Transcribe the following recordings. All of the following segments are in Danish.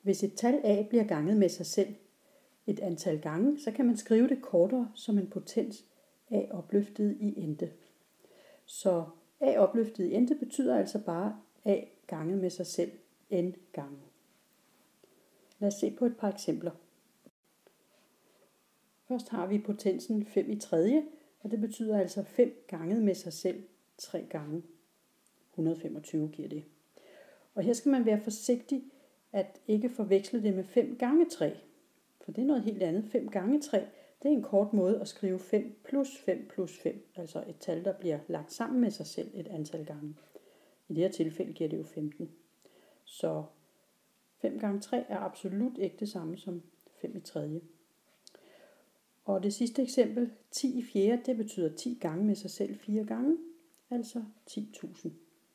Hvis et tal a bliver ganget med sig selv et antal gange, så kan man skrive det kortere som en potens a opløftet i ente. Så a opløftet i ente betyder altså bare a ganget med sig selv n gange. Lad os se på et par eksempler. Først har vi potensen 5 i tredje, og det betyder altså 5 ganget med sig selv 3 gange. 125 giver det. Og her skal man være forsigtig at ikke forveksle det med 5 gange 3. For det er noget helt andet. 5 gange 3, det er en kort måde at skrive 5 plus 5 plus 5. Altså et tal, der bliver lagt sammen med sig selv et antal gange. I det her tilfælde giver det jo 15. Så 5 gange 3 er absolut ikke det samme som 5 i tredje. Og det sidste eksempel, 10 i fjerde, det betyder 10 gange med sig selv 4 gange. Altså 10.000.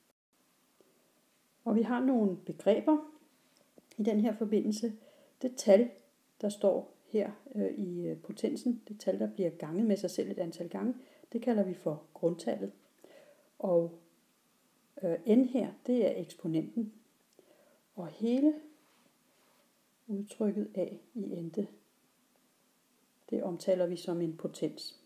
Og vi har nogle begreber i den her forbindelse. Det tal, der står her i potensen, det tal, der bliver ganget med sig selv et antal gange, det kalder vi for grundtallet. Og n her, det er eksponenten. Og hele udtrykket a i ente, det omtaler vi som en potens.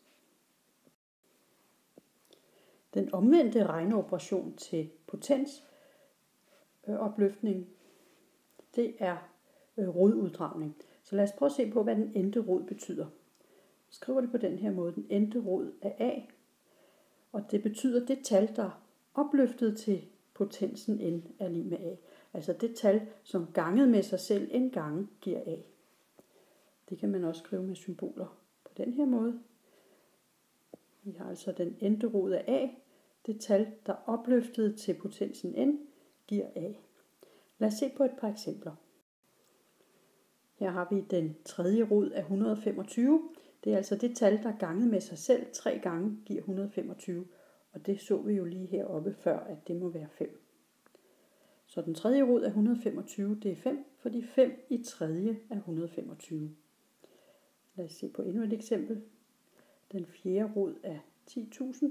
Den omvendte regneoperation til potensopløftning, det er roduddragning. Så lad os prøve at se på, hvad den endte rod betyder. Skriver det på den her måde, den endte rod af a, og det betyder det tal, der opløftet til potensen n er lig med a. Altså det tal, som ganget med sig selv n gange giver a. Det kan man også skrive med symboler på den her måde. Vi har altså den endte rod af a, det tal, der opløftet til potensen n giver a. Lad os se på et par eksempler. Her har vi den tredje rod af 125. Det er altså det tal, der ganget med sig selv 3 gange giver 125. Og det så vi jo lige heroppe før, at det må være 5. Så den tredje rod af 125, det er 5, fordi 5 i tredje er 125. Lad os se på endnu et eksempel. Den fjerde rod af 10.000.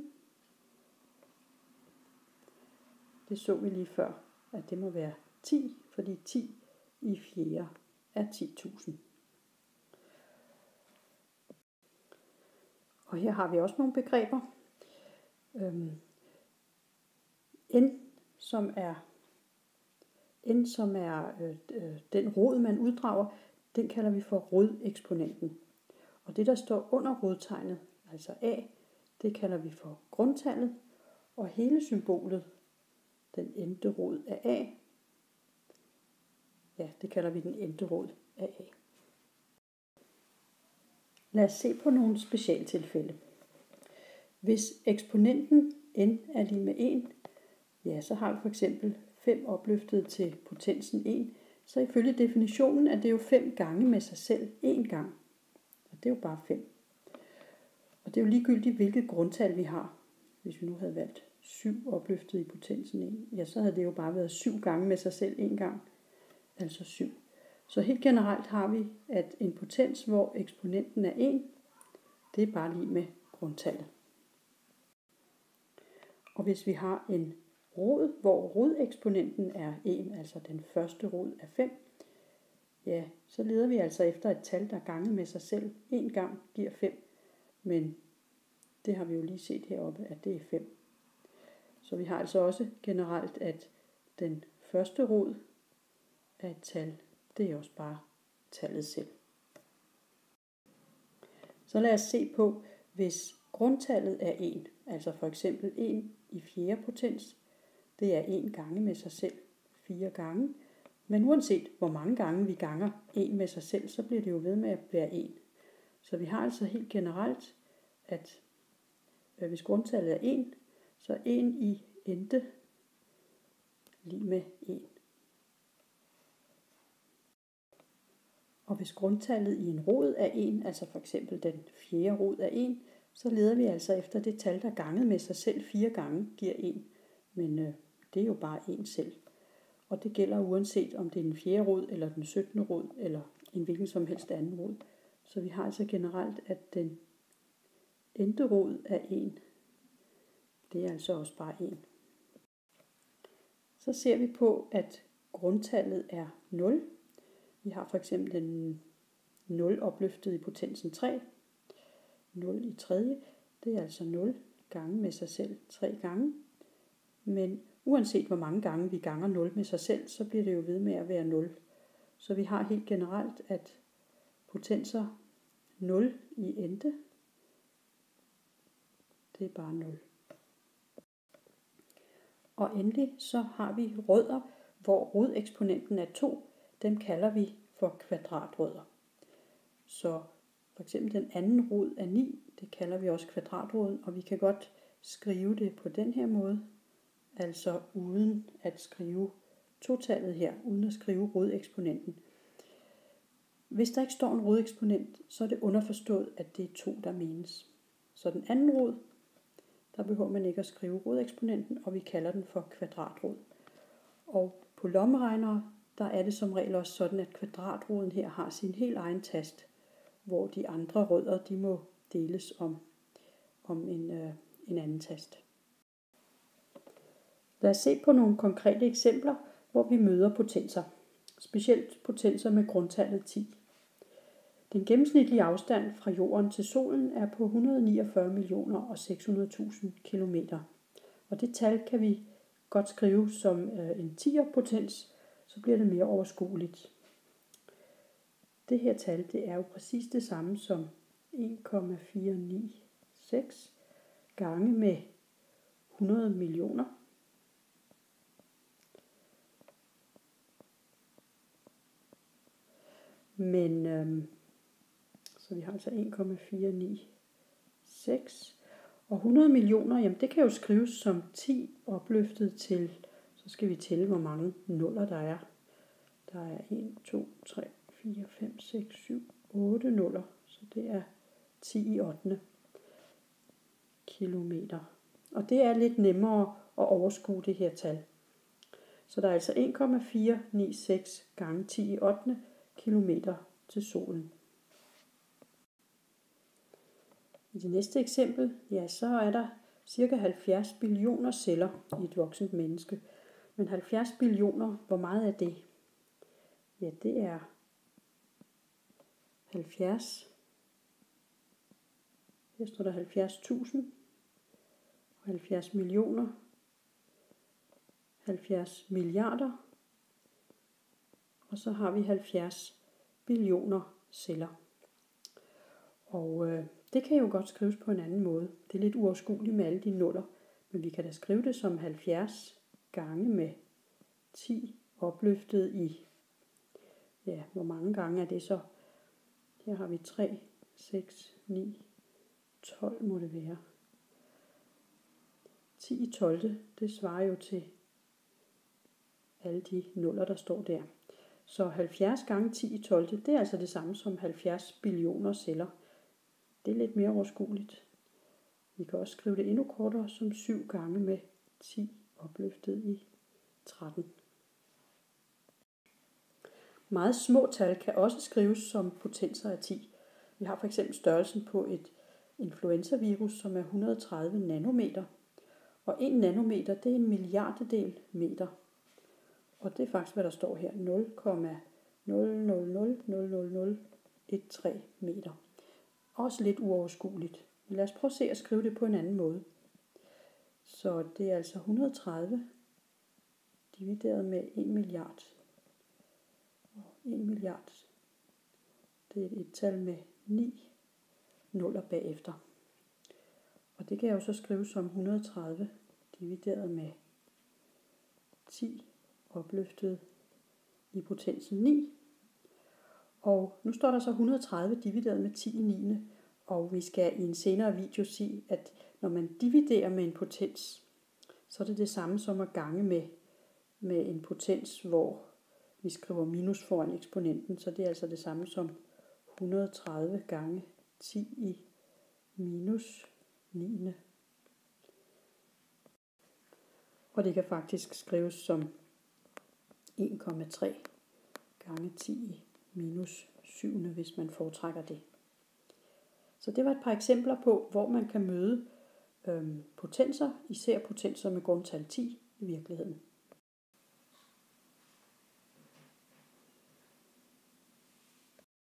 Det så vi lige før, at det må være 10, fordi 10 i fjerde er 10.000. Og her har vi også nogle begreber. N, som er den rod, man uddrager, den kalder vi for rodeksponenten. Og det, der står under rodtegnet, altså a, det kalder vi for grundtallet. Og hele symbolet, den endte rod af a, ja, det kalder vi den endte rod af a. Lad os se på nogle specialtilfælde. Hvis eksponenten n er lig med 1, ja, så har vi for eksempel 5 opløftet til potensen 1, så ifølge definitionen er det jo 5 gange med sig selv 1 gang. Og det er jo bare 5. Og det er jo ligegyldigt, hvilket grundtal vi har. Hvis vi nu havde valgt 7 opløftet i potensen 1, ja, så havde det jo bare været 7 gange med sig selv 1 gang. Altså 7. Så helt generelt har vi, at en potens, hvor eksponenten er 1, det er bare lig med grundtallet. Og hvis vi har en rod, hvor rodeksponenten er 1, altså den første rod af 5, ja, så leder vi altså efter et tal, der ganget med sig selv 1 gang giver 5. Men det har vi jo lige set heroppe, at det er 5. Så vi har altså også generelt, at den første rod af et tal, det er også bare tallet selv. Så lad os se på, hvis grundtallet er 1, altså for eksempel 1 i fjerde potens, det er 1 gange med sig selv 4 gange. Men uanset hvor mange gange vi ganger 1 med sig selv, så bliver det jo ved med at være 1. Så vi har altså helt generelt, at hvis grundtallet er 1, så er 1 i ente lig med 1. Og hvis grundtallet i en rod er 1, altså for eksempel den fjerde rod er 1, så leder vi altså efter det tal, der ganget med sig selv 4 gange giver 1. Men det er jo bare 1 selv. Og det gælder uanset om det er den fjerde rod, eller den 17. rod, eller en hvilken som helst anden rod. Så vi har altså generelt, at den endte rod er 1. Det er altså også bare 1. Så ser vi på, at grundtallet er 0. Vi har for eksempel den 0 opløftet i potensen 3. 0 i tredje, det er altså 0 gange med sig selv 3 gange. Men uanset hvor mange gange vi ganger 0 med sig selv, så bliver det jo ved med at være 0. Så vi har helt generelt, at potenser 0 i ente, det er bare 0. Og endelig så har vi rødder, hvor rodeksponenten er 2. Dem kalder vi for kvadratrødder. Så for eksempel den anden rod af 9, det kalder vi også kvadratroden, og vi kan godt skrive det på den her måde, altså uden at skrive totallet her, uden at skrive rodeksponenten. Hvis der ikke står en rodeksponent, så er det underforstået, at det er 2, der menes. Så den anden rod, der behøver man ikke at skrive rodeksponenten, og vi kalder den for kvadratrod. Og på lommeregnere, der er det som regel også sådan, at kvadratroden her har sin helt egen tast, hvor de andre rødder, de må deles om en anden tast. Lad os se på nogle konkrete eksempler, hvor vi møder potenser. Specielt potenser med grundtallet 10. Den gennemsnitlige afstand fra jorden til solen er på 149.600.000 km. Og det tal kan vi godt skrive som en 10'er potens, så bliver det mere overskueligt. Det her tal, det er jo præcis det samme som 1,496 gange med 100 millioner. Men så vi har altså 1,496. Og 100 millioner, jamen det kan jo skrives som 10 opløftet til, så skal vi tælle, hvor mange nuller der er. Der er 1, 2, 3, 4, 5, 6, 7, 8 nuller. Så det er 10 i 8. kilometer. Og det er lidt nemmere at overskue det her tal. Så der er altså 1,496 gange 10 i 8. kilometer til solen. I det næste eksempel, ja, så er der ca. 70 billioner celler i et voksent menneske. Men 70 billioner, hvor meget er det? Ja, det er 70. Her står der 70.000, 70 millioner, 70 milliarder, og så har vi 70 billioner celler. Og det kan jo godt skrives på en anden måde. Det er lidt uoverskueligt med alle de nuller, men vi kan da skrive det som 70 gange med 10 opløftet i, ja, hvor mange gange er det så? Her har vi 3, 6, 9, 12 må det være. 10 i 12, det svarer jo til alle de nuller, der står der. Så 70 gange 10 i 12, det er altså det samme som 70 billioner celler. Det er lidt mere overskueligt. Vi kan også skrive det endnu kortere som 7 gange med 10 opløftet i 13. Meget små tal kan også skrives som potenser af 10. Vi har for eksempel størrelsen på et influenzavirus, som er 130 nanometer. Og 1 nanometer, det er en milliardedel meter. Og det er faktisk, hvad der står her, 0,0000013 meter. Også lidt uoverskueligt. Men lad os prøve at se at skrive det på en anden måde. Så det er altså 130 divideret med 1 milliard. Og 1 milliard, det er et tal med 9 nuller bagefter. Og det kan jeg jo så skrive som 130 divideret med 10 opløftet i potensen 9. Og nu står der så 130 divideret med 10 i 9. Og vi skal i en senere video sige, at når man dividerer med en potens, så er det det samme som at gange med en potens, hvor vi skriver minus foran eksponenten. Så det er altså det samme som 130 gange 10 i minus 9. Og det kan faktisk skrives som 1,3 gange 10 i minus 7, hvis man foretrækker det. Så det var et par eksempler på, hvor man kan møde potenser, især potenser med grundtal 10 i virkeligheden.